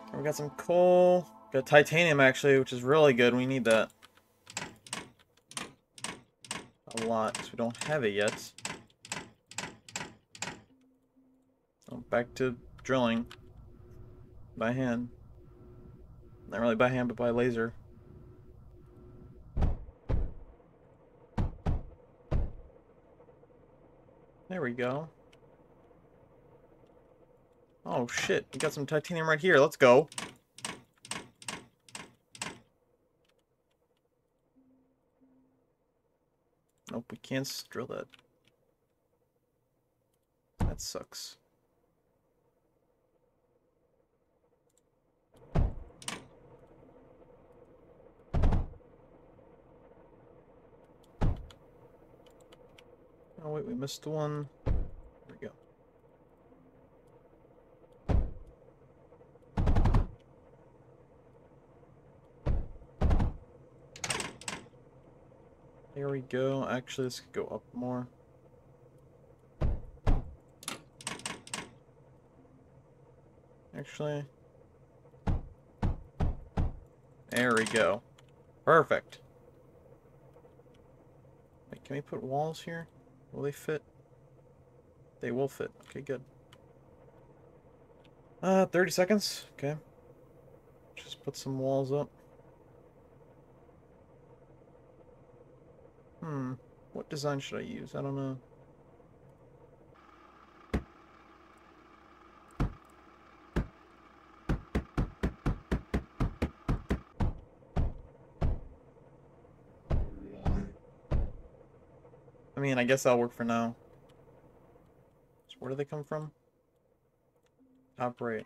We got some coal. Got titanium, actually, which is really good. We need that. A lot, because we don't have it yet. Oh, back to drilling. By hand. Not really by hand, but by laser. There we go. Oh shit, we got some titanium right here. Let's go. Nope, we can't drill that. That sucks. Oh wait, we missed one. There we go. There we go. Actually, this could go up more. Actually. There we go. Perfect. Wait, can we put walls here? Will they fit? They will fit. Okay, good. 30 seconds. Okay. Just put some walls up. What design should I use? I don't know. I mean, I guess that'll work for now. So where do they come from? Top right.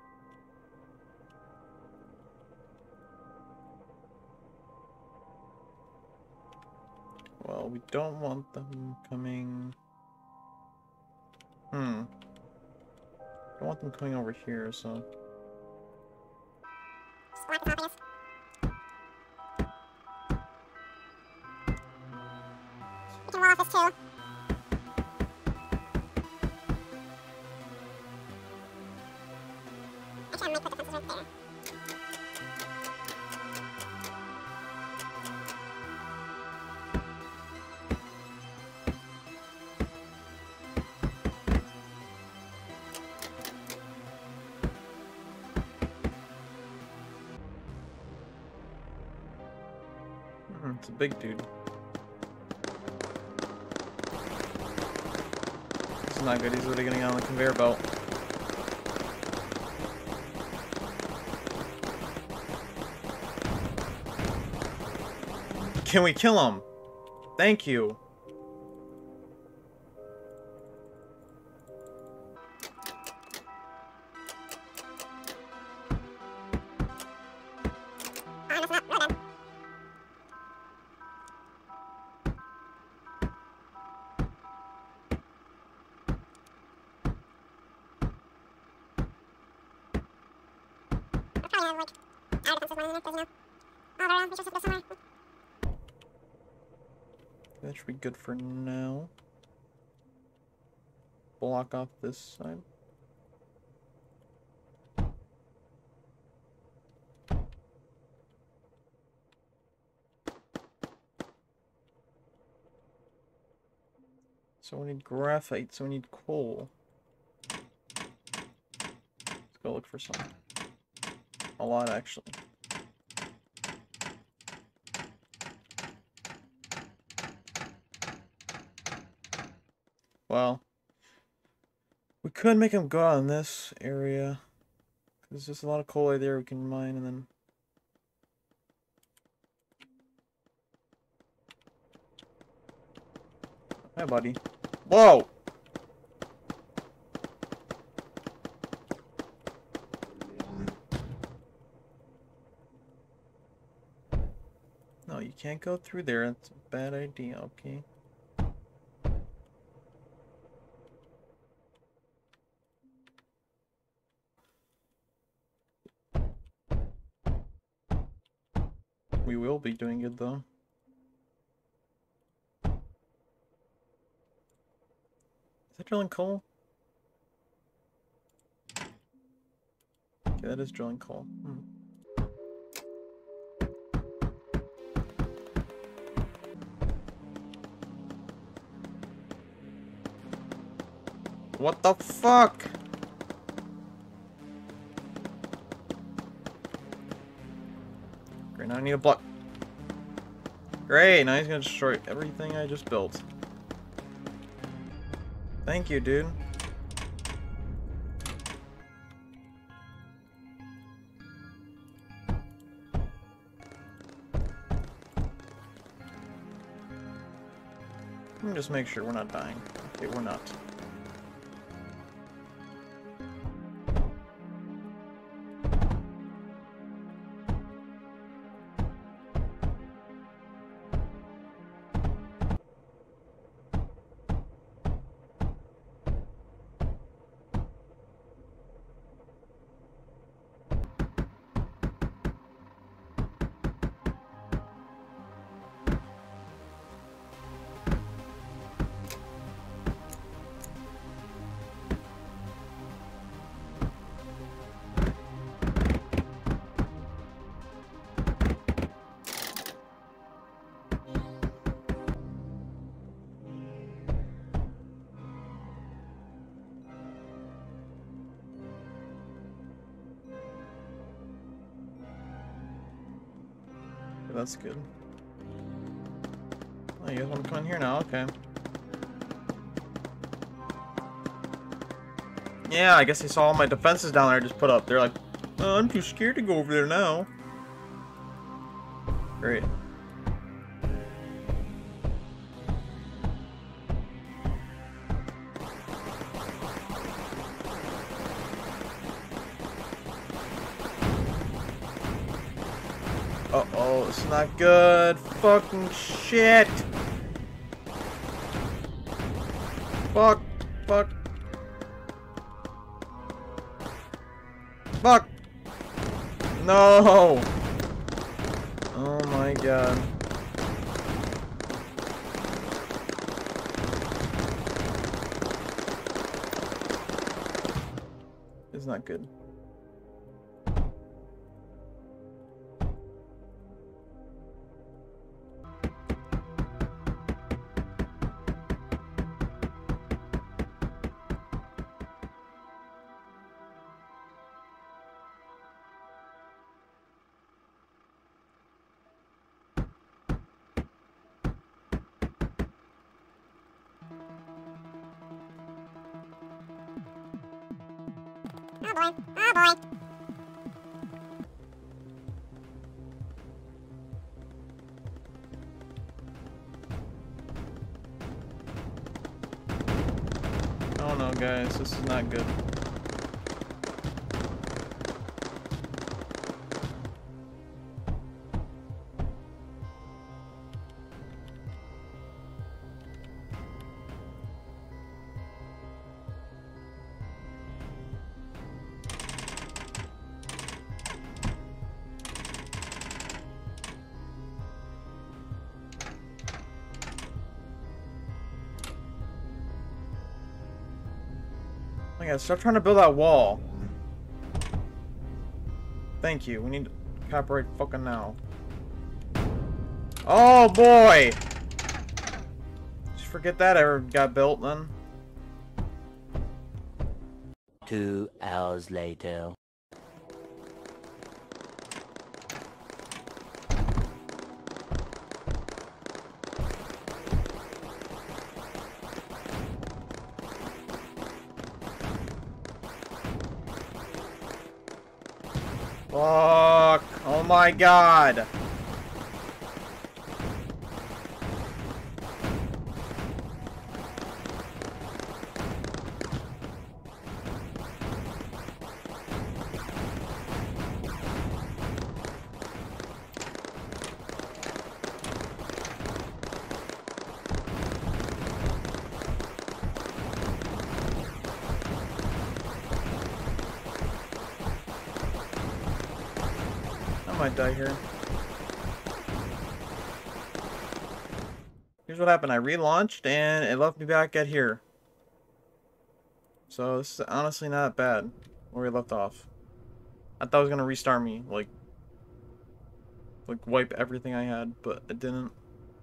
Well, we don't want them coming... Don't want them coming over here, so... We can wall off this too. Actually, I might put the fences right there. It's a big dude. This is not good. He's already getting on the conveyor belt. Can we kill him? Thank you. That should be good for now. Block off this side. So we need graphite, so we need coal. Let's go look for some. A lot, actually. Well, we could make them go out in this area. There's just a lot of coal right there we can mine, and then... Hi, buddy. Whoa! No, you can't go through there. That's a bad idea, okay? We will be doing it, though. Is that drilling coal? Okay, that is drilling coal. What the fuck? Great, now I need a block. Great, now he's gonna destroy everything I just built. Thank you, dude. Let me just make sure we're not dying. Okay, we're not. That's good. Oh, you guys want to come in here now? Okay. Yeah, I guess they saw all my defenses down there I just put up. They're like, oh, I'm too scared to go over there now. Great. Uh-oh, it's not good. Fucking shit. Fuck. Fuck. Fuck. No. Oh my god. It's not good. Oh boy. Oh boy. Oh no, guys, this is not good. Oh my god, stop trying to build that wall. Thank you. We need copyright fucking now. Oh boy! Just forget that ever got built then. 2 hours later. Fuck! Oh my god! I might die here. Here's what happened. I relaunched and it left me back at here. So this is honestly not bad where we left off. I thought it was gonna restart me, like wipe everything I had, but it didn't.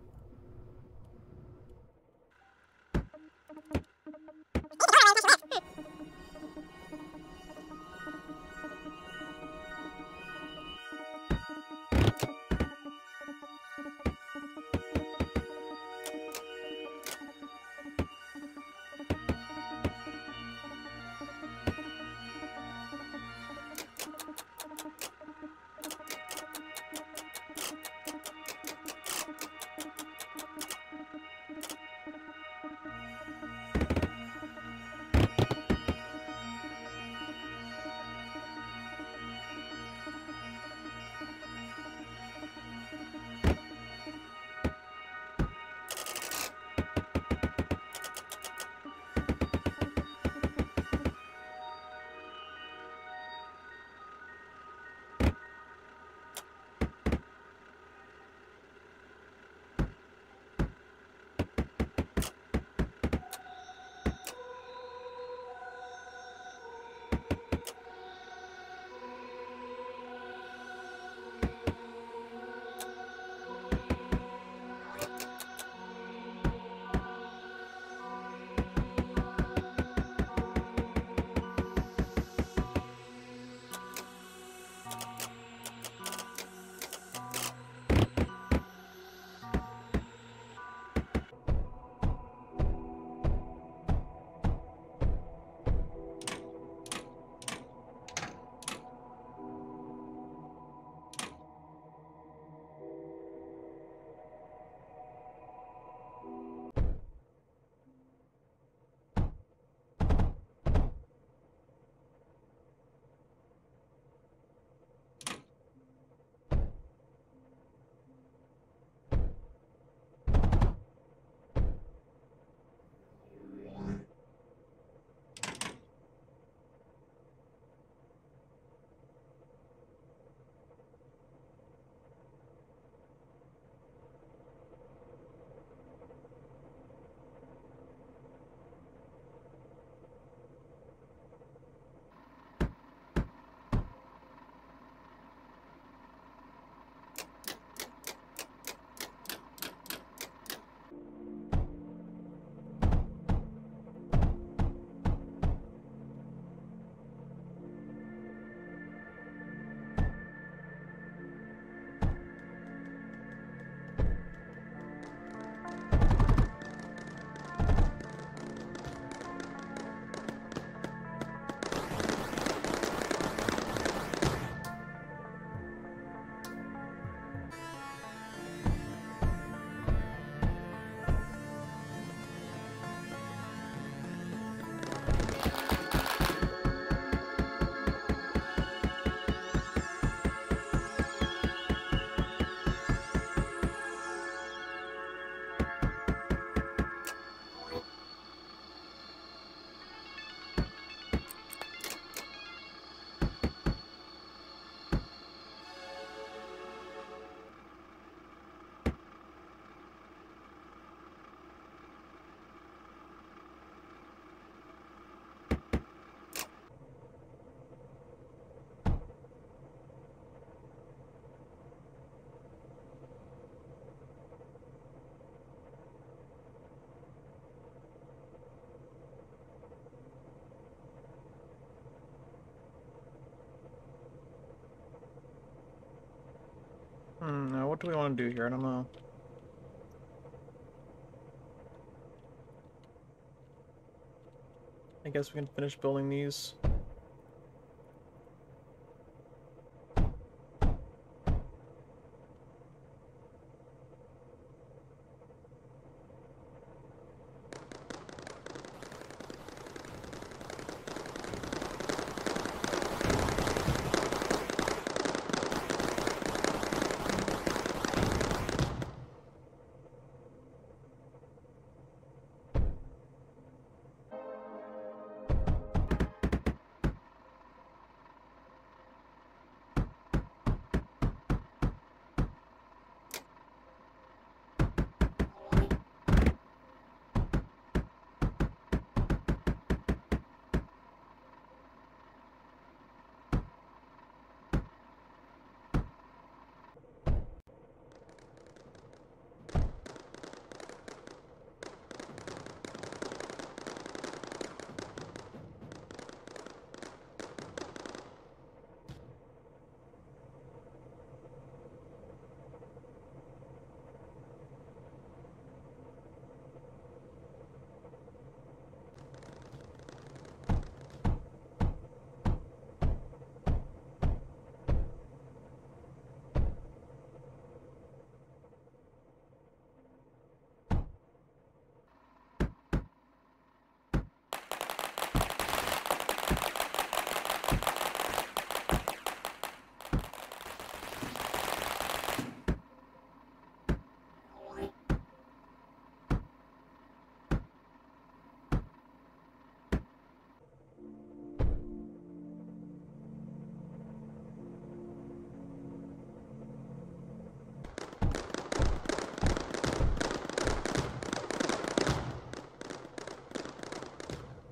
Now what do we want to do here? I don't know. I guess we can finish building these.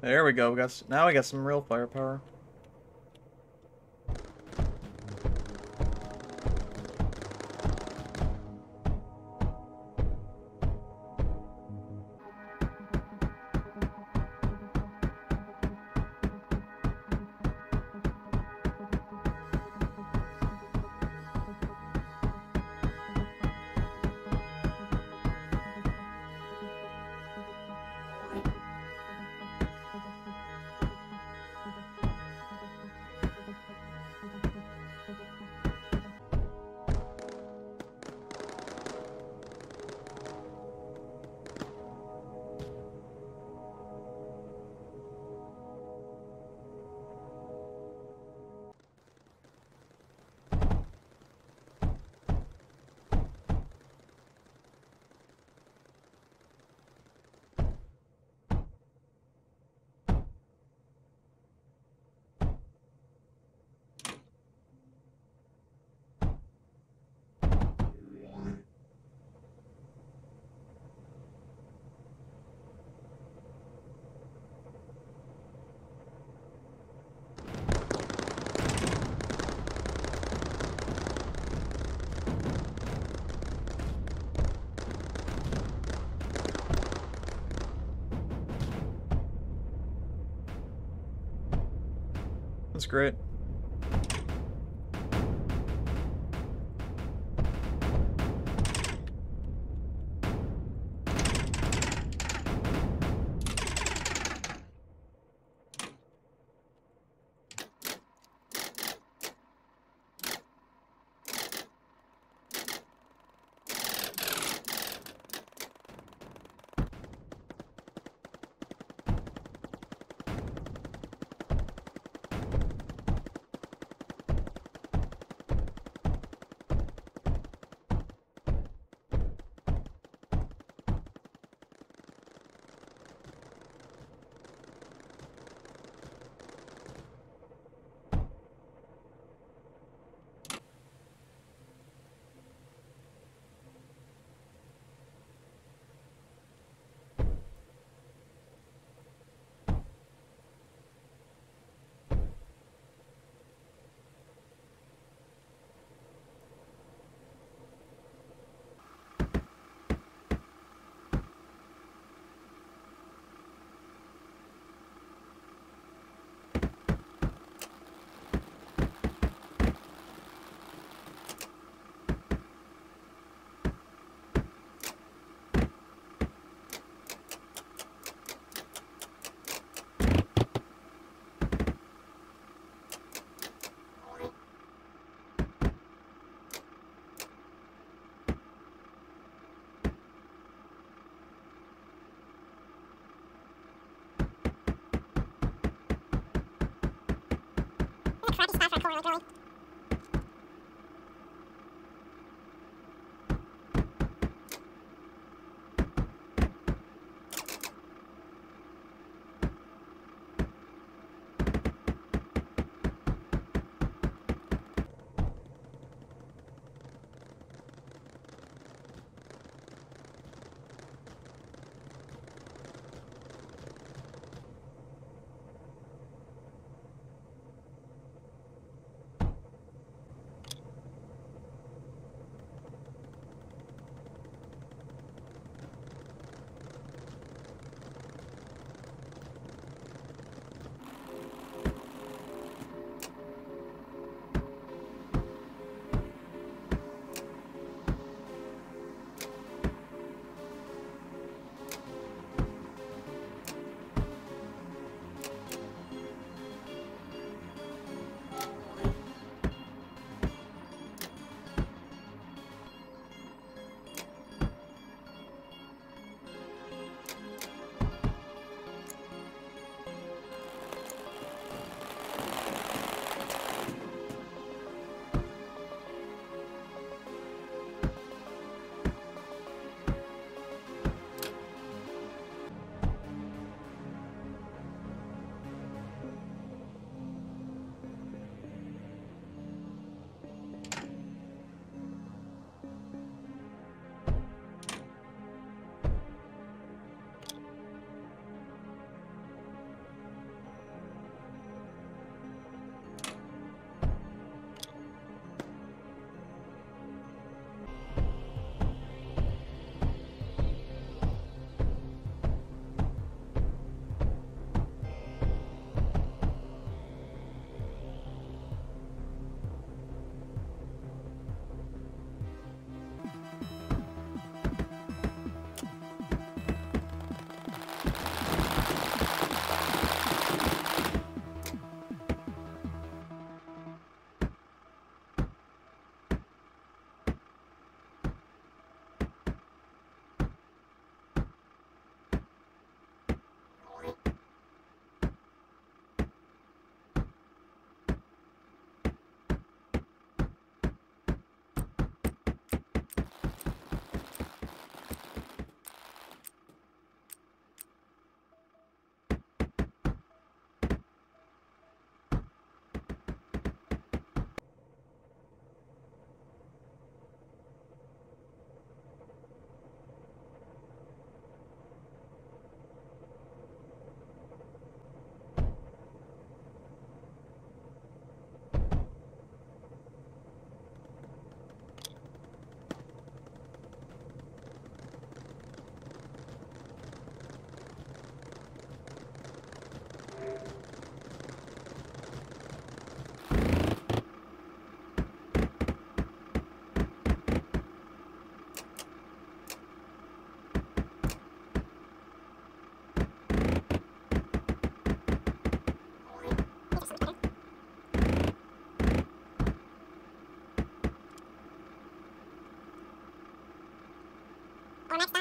There we go. Now we got some real firepower. That's great. Crappy spot for a core, really.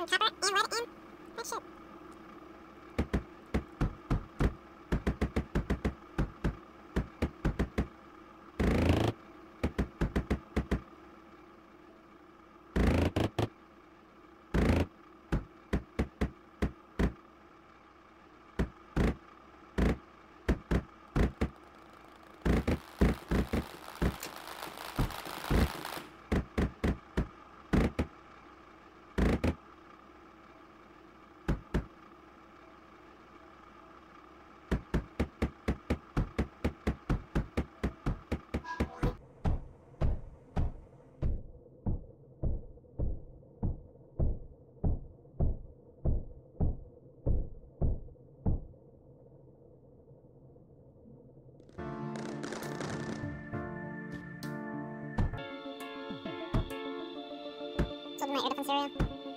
some copper and lead and... Oh, shit. So my air defense area.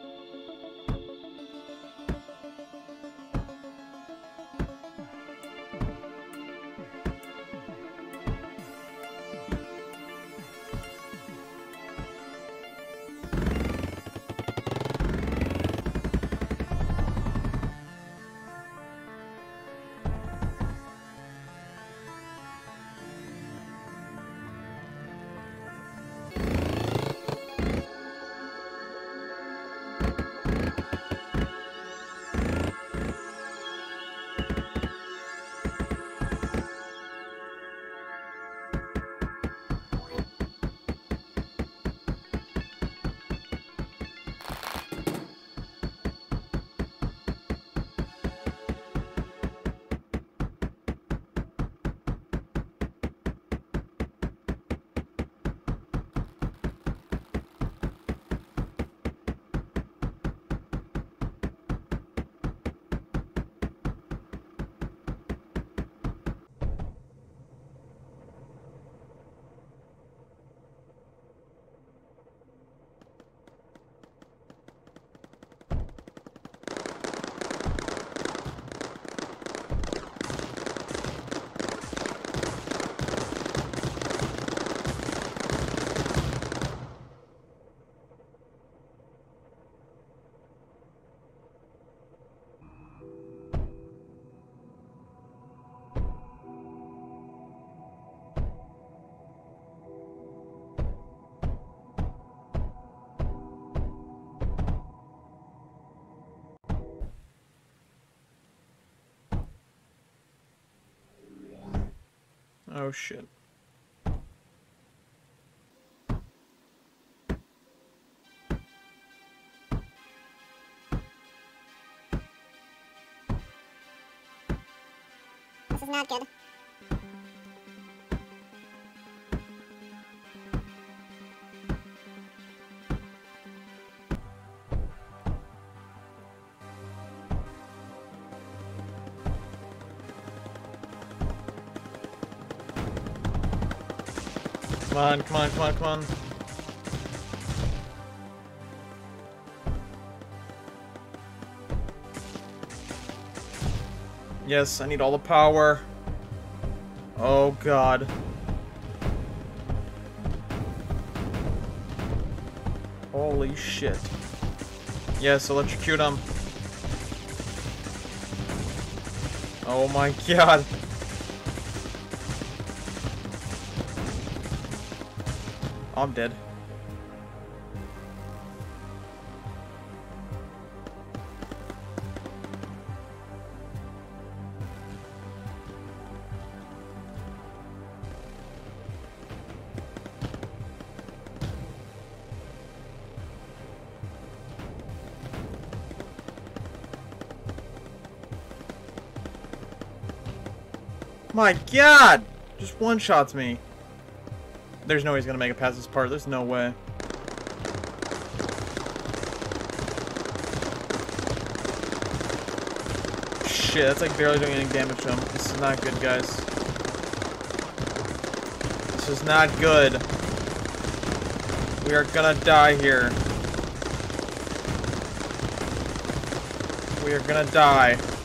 Oh shit. This is not good. Come on, come on, come on, come on. Yes, I need all the power. Oh god. Holy shit. Yes, electrocute him. Oh my god. I'm dead. My god! Just one-shots me. There's no way he's gonna make it past this part. There's no way. Shit, that's like barely doing any damage to him. This is not good, guys. This is not good. We are gonna die here. We are gonna die.